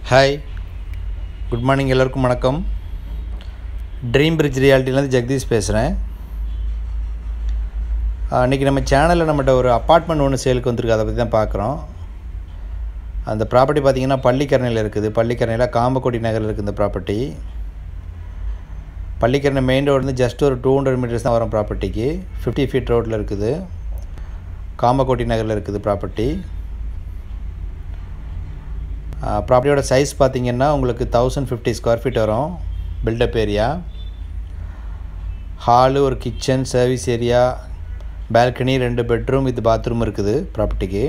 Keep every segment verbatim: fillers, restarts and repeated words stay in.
Hi good morning எல்லாருக்கும் வணக்கம். Dream bridge ரியாலிட்டிலேருந்து Jagadish பேசுகிறேன். இன்றைக்கி நம்ம சேனலில் நம்மகிட்ட ஒரு அப்பார்ட்மெண்ட் ஒன்று சேலுக்கு வந்திருக்கு, அதை பற்றி தான் பார்க்குறோம். அந்த ப்ராப்பர்ட்டி பார்த்திங்கன்னா பள்ளிக்கரணையில் இருக்குது. பள்ளிக்கரணையில் காமக்கோட்டி நகரில் இருக்குது இந்த ப்ராப்பர்ட்டி. பள்ளிக்கரணை மெயின் ரோடு வந்து ஜஸ்ட் ஒரு டூ ஹண்ட்ரட் மீட்டர்ஸ் தான் வரும் ப்ராப்பர்ட்டிக்கு. ஃபிஃப்டி ஃபீட் ரோட்டில் இருக்குது. காமக்கோட்டி நகரில் இருக்குது ப்ராப்பர்ட்டி. ப்ராப்பர்ட்டியோட சைஸ் பார்த்திங்கன்னா உங்களுக்கு தௌசண்ட் ஃபிஃப்டி ஸ்கொயர் ஃபீட் வரும். பில்டப் ஏரியா, ஹாலு, ஒரு கிச்சன், சர்வீஸ் ஏரியா, பால்கனி, ரெண்டு பெட்ரூம் வித் பாத்ரூம் இருக்குது ப்ராப்பர்ட்டிக்கு.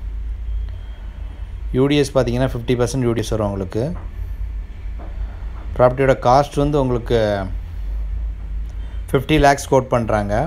யூடிஎஸ் பார்த்திங்கன்னா ஃபிஃப்டி பர்சன்ட் யூடிஎஸ் வரும் உங்களுக்கு. ப்ராப்பர்ட்டியோட காஸ்ட் வந்து உங்களுக்கு ஃபிஃப்டி லேக்ஸ் கோட் பண்ணுறாங்க.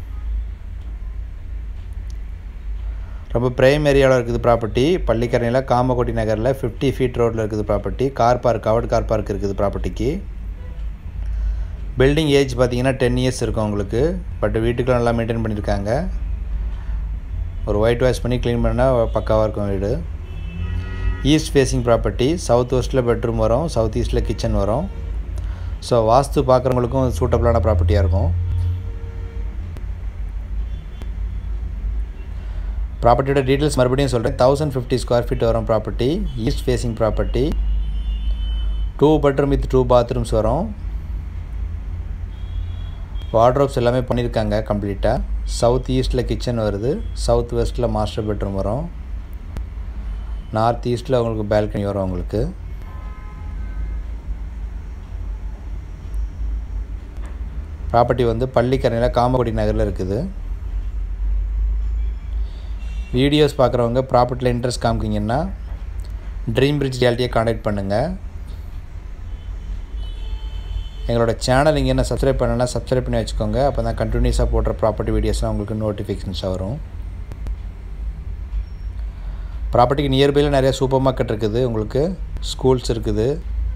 ரொம்ப ப்ரைம் ஏரியாவில் இருக்குது ப்ராப்பர்ட்டி. பள்ளிக்கரணையில் காமக்கோட்டி நகரில் ஃபிஃப்டி ஃபீட் ரோட்டில் இருக்குது property. Car park, covered car park இருக்குது ப்ராப்பர்ட்டிக்கு. பில்டிங் ஏஜ் பார்த்திங்கன்னா டென் இயர்ஸ் இருக்கும் உங்களுக்கு. பட் வீட்டுக்குள்ள நல்லா மெயின்டைன் பண்ணியிருக்காங்க. ஒரு ஒயிட் வாஷ் பண்ணி க்ளீன் பண்ணால் பக்காவாக இருக்கும் வீடு. East facing property. சவுத் வெஸ்ட்டில் பெட்ரூம் வரும், சவுத் ஈஸ்ட்டில் கிச்சன் வரும். ஸோ வாஸ்து பார்க்குறவங்களுக்கும் சூட்டபுளான ப்ராப்பர்ட்டியாக இருக்கும். ப்ராப்பர்ட்டியோட டீட்டெயில்ஸ் மறுபடியும் சொல்கிறேன். தௌசண்ட் ஃபிஃப்டி ஸ்கொயர் ஃபீட் வரும் property. East facing property. Two bedroom with two bathrooms வரும். வார்ட்ரோப்ஸ் எல்லாமே பண்ணியிருக்காங்க கம்ப்ளீட்டாக. சவுத் ஈஸ்ட்டில் கிச்சன் வருது, சவுத் வெஸ்ட்டில் மாஸ்டர் பெட்ரூம் வரும், நார்த் ஈஸ்ட்டில் உங்களுக்கு பால்கனி வரும் உங்களுக்கு. ப்ராப்பர்ட்டி வந்து பள்ளிக்கரணையில் காமக்கோட்டி நகரில் இருக்குது. வீடியோஸ் பார்க்குறவங்க ப்ராப்பர்ட்டியில் இன்ட்ரெஸ்ட் காமிக்கிங்கன்னா ட்ரீம் பிரிட்ஜ் ரியாலிட்டியை காண்டாக்ட் பண்ணுங்கள். எங்களோட சேனல் இங்கே என்ன சப்ஸ்கிரைப் பண்ணலாம், சப்ஸ்கிரைப் பண்ணி வச்சுக்கோங்க. அப்போ தான் கண்டினியூஸாக போடுற ப்ராப்பர்ட்டி வீடியோஸ்லாம் உங்களுக்கு நோட்டிஃபிகேஷன்ஸாக வரும். ப்ராப்பர்ட்டிக்கு நியர்பையில் நிறைய சூப்பர் மார்க்கெட் இருக்குது உங்களுக்கு. ஸ்கூல்ஸ் இருக்குது.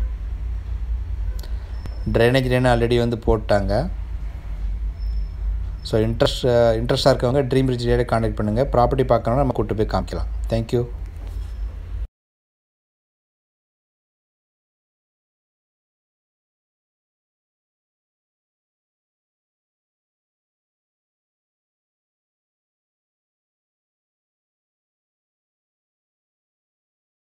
ட்ரைனேஜ் லைன் ஆல்ரெடி வந்து போட்டாங்க. ஸோ இன்ட்ரெஸ்ட் இன்ட்ரெஸ்ட்டாக இருக்கவங்க ட்ரீம் பிரிட்ஜ் ரியாலிட்டியை காண்டாக்ட் பண்ணுங்கள். ப்ராப்பர்ட்டி பார்க்கணுன்னா நம்ம கூப்பிட்டு போய் காமிக்கலாம். தேங்க்யூ.